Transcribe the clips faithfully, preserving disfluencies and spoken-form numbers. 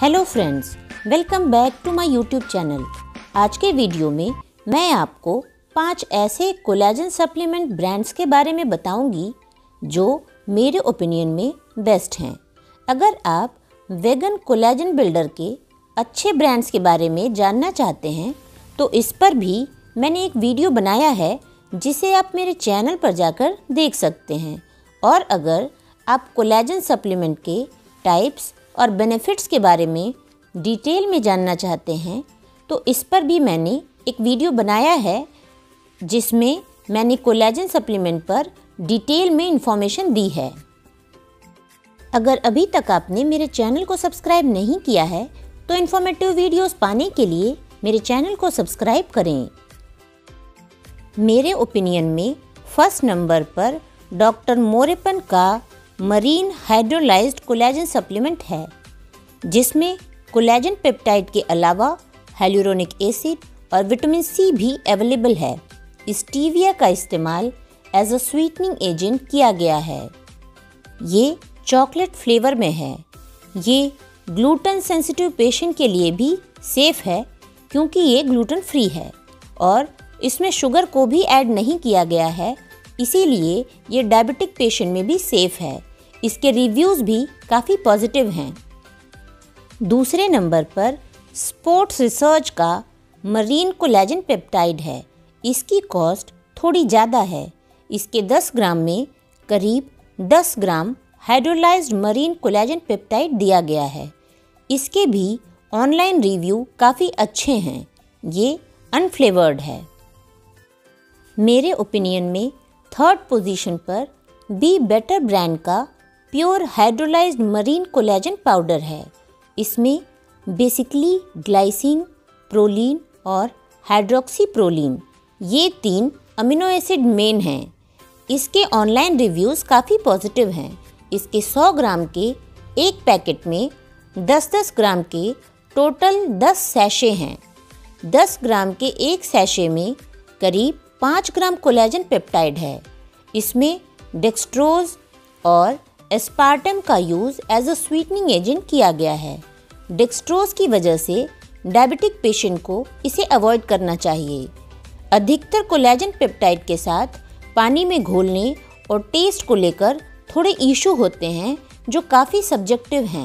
Hello friends, welcome back to my YouTube channel. आज के video में मैं आपको पांच ऐसे कोलेजन सप्लीमेंट ब्रांड्स के बारे में बताऊंगी जो मेरे ओपिनियन में बेस्ट हैं। अगर आप वेगन कोलेजन बिल्डर के अच्छे ब्रांड्स के बारे में जानना चाहते हैं तो इस पर भी मैंने एक वीडियो बनाया है जिसे आप मेरे चैनल पर जाकर देख सकते हैं। और अगर आप कोलेजन सप्लीमेंट के टाइप्स और बेनिफिट्स के बारे में डिटेल में जानना चाहते हैं तो इस पर भी मैंने एक वीडियो बनाया है जिसमें मैंने कोलेजन सप्लीमेंट पर डिटेल में इंफॉर्मेशन दी है। अगर अभी तक आपने मेरे चैनल को सब्सक्राइब नहीं किया है तो इन्फॉर्मेटिव वीडियोस पाने के लिए मेरे चैनल को सब्सक्राइब करें। मेरे ओपिनियन में फर्स्ट नंबर पर डॉक्टर मोरेपन का मरीन हाइड्रोलाइज्ड कोलेजन सप्लीमेंट है, जिसमें कोलेजन पेप्टाइड के अलावा हाइलुरोनिक एसिड और विटामिन सी भी अवेलेबल है। स्टीविया का इस्तेमाल एज अ स्वीटनिंग एजेंट किया गया है। ये चॉकलेट फ्लेवर में है। ये ग्लूटेन सेंसिटिव पेशेंट के लिए भी सेफ है क्योंकि ये ग्लूटेन फ्री है और इसमें शुगर को भी ऐड नहीं किया गया है, इसीलिए ये डायबिटिक पेशेंट में भी सेफ है। इसके रिव्यूज़ भी काफ़ी पॉजिटिव हैं। दूसरे नंबर पर स्पोर्ट्स रिसर्च का मरीन कोलेजन पेप्टाइड है। इसकी कॉस्ट थोड़ी ज़्यादा है। इसके दस ग्राम में करीब दस gram hydrolysed marine collagen peptide दिया गया है। इसके भी ऑनलाइन रिव्यू काफ़ी अच्छे हैं। ये अनफ्लेवर्ड है। मेरे ओपिनियन में थर्ड पोजीशन पर बी बेटर ब्रांड का pure hydrolysed marine collagen powder है। इसमें बेसिकली ग्लाइसिन, प्रोलीन और हाइड्रोक्सीप्रोलीन ये तीन अमीनो एसिड मेन हैं। इसके ऑनलाइन रिव्यूज़ काफ़ी पॉजिटिव हैं। इसके सौ ग्राम के एक पैकेट में दस दस ग्राम के टोटल दस सैशे हैं। दस ग्राम के एक सैशे में करीब पाँच ग्राम कोलेजन पेप्टाइड है। इसमें डेक्सट्रोज और एस्पार्टम का use as a sweetening agent किया गया है। डेक्सट्रोज की वजह से डायबिटिक पेशेंट को इसे अवॉइड करना चाहिए। अधिकतर कोलेजन पेप्टाइड के साथ पानी में घोलने और टेस्ट को लेकर थोड़े इशू होते हैं जो काफ़ी सब्जेक्टिव हैं।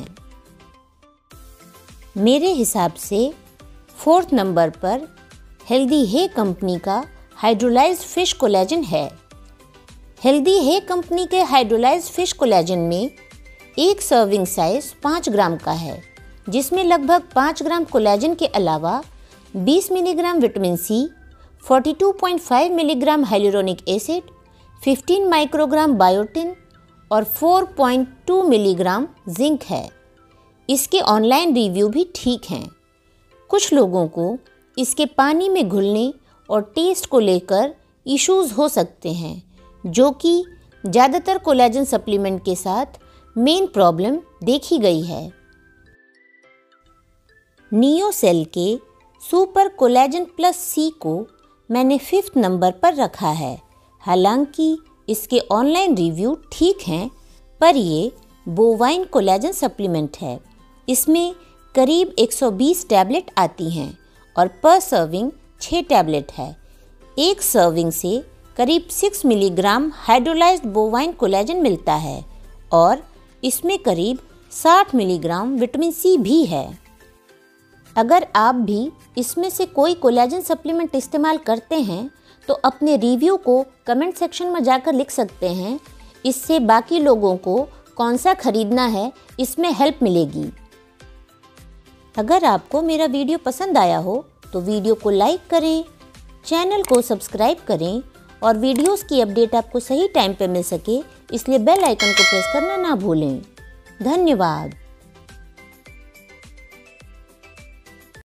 मेरे हिसाब से फोर्थ नंबर पर हेल्दी हे कंपनी का हाइड्रोलाइज्ड फिश कोलेजन है। हेल्दी हे कंपनी के हाइड्रोलाइज्ड फिश कोलेजन में एक सर्विंग साइज पाँच ग्राम का है, जिसमें लगभग पाँच ग्राम कोलेजन के अलावा बीस मिलीग्राम विटामिन सी, बयालीस पॉइंट पाँच मिलीग्राम हाइलुरोनिक एसिड, पंद्रह माइक्रोग्राम बायोटिन और चार पॉइंट दो मिलीग्राम जिंक है। इसके ऑनलाइन रिव्यू भी ठीक हैं। कुछ लोगों को इसके पानी में घुलने और टेस्ट को लेकर इश्यूज हो सकते हैं, जो कि ज़्यादातर कोलेजन सप्लीमेंट के साथ मेन प्रॉब्लम देखी गई है। नियोसेल के सुपर कोलेजन प्लस सी को मैंने फिफ्थ नंबर पर रखा है। हालांकि इसके ऑनलाइन रिव्यू ठीक हैं, पर ये बोवाइन कोलेजन सप्लीमेंट है। इसमें करीब एक सौ बीस टैबलेट आती हैं और पर सर्विंग छः टैबलेट है। एक सर्विंग से करीब छह मिलीग्राम हाइड्रोलाइज्ड बोवाइन कोलेजन मिलता है और इसमें करीब साठ मिलीग्राम विटामिन सी भी है। अगर आप भी इसमें से कोई कोलेजन सप्लीमेंट इस्तेमाल करते हैं तो अपने रिव्यू को कमेंट सेक्शन में जाकर लिख सकते हैं। इससे बाकी लोगों को कौन सा खरीदना है इसमें हेल्प मिलेगी। अगर आपको मेरा वीडियो पसंद आया हो तो वीडियो को लाइक करें, चैनल को सब्सक्राइब करें और वीडियोस की अपडेट आपको सही टाइम पर मिल सके इसलिए बेल आइकन को प्रेस करना ना भूलें। धन्यवाद।